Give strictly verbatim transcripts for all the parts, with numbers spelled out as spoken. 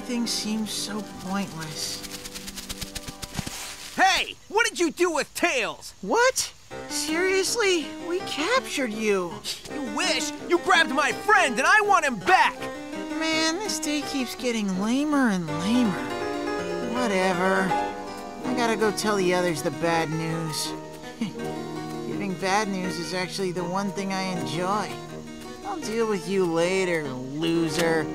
everything seems so pointless. Hey! What did you do with Tails? What? Seriously? We captured you. You wish! You grabbed my friend and I want him back! Man, this day keeps getting lamer and lamer. Whatever. I gotta go tell the others the bad news. Giving bad news is actually the one thing I enjoy. I'll deal with you later, loser.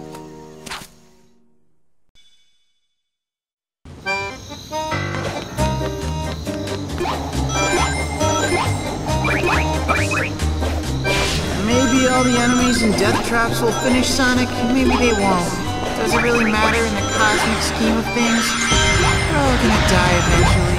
Maybe all the enemies and death traps will finish Sonic, maybe they won't. Does it really matter in the cosmic scheme of things? We're all gonna die eventually.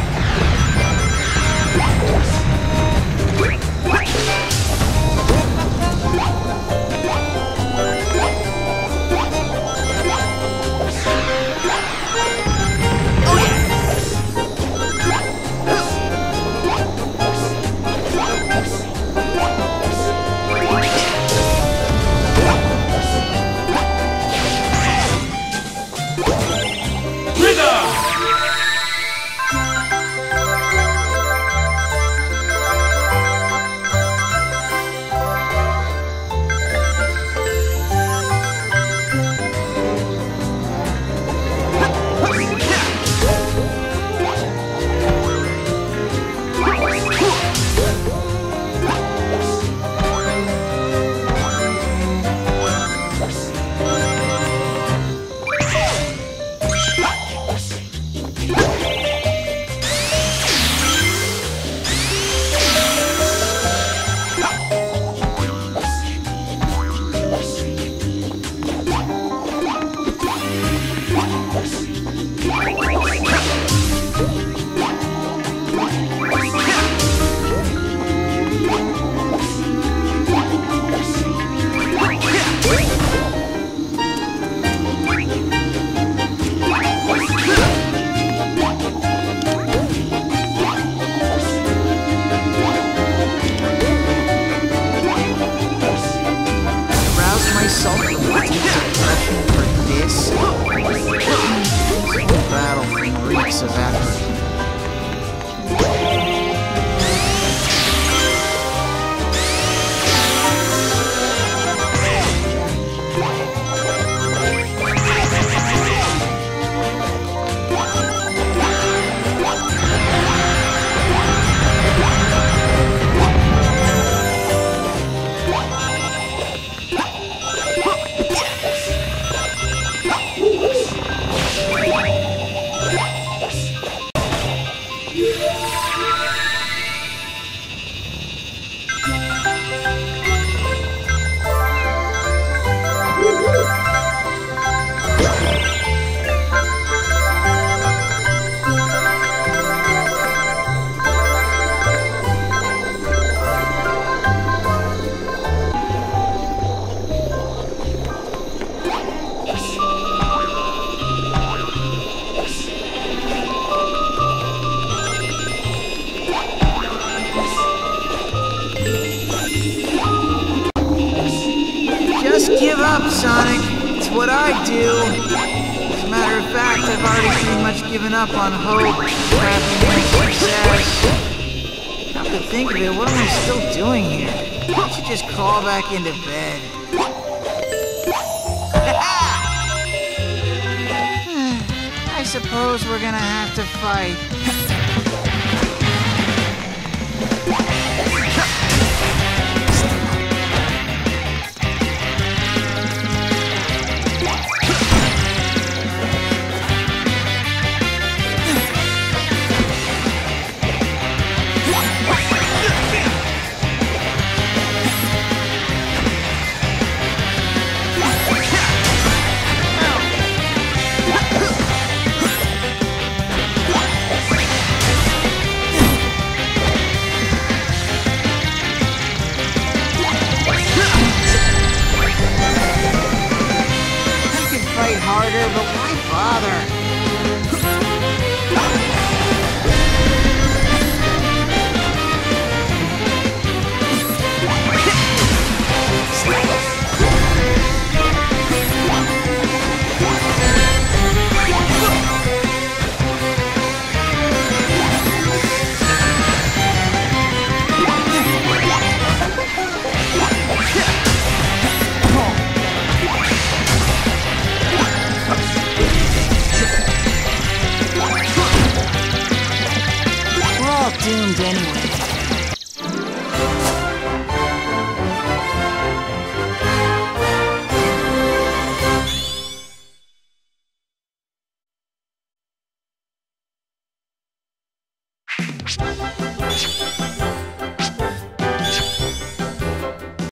Give up, Sonic. It's what I do. As a matter of fact, I've already pretty much given up on hope, happiness, success. Come to think of it, what am I still doing here? Why don't you just crawl back into bed? I suppose we're gonna have to fight. friend anyway.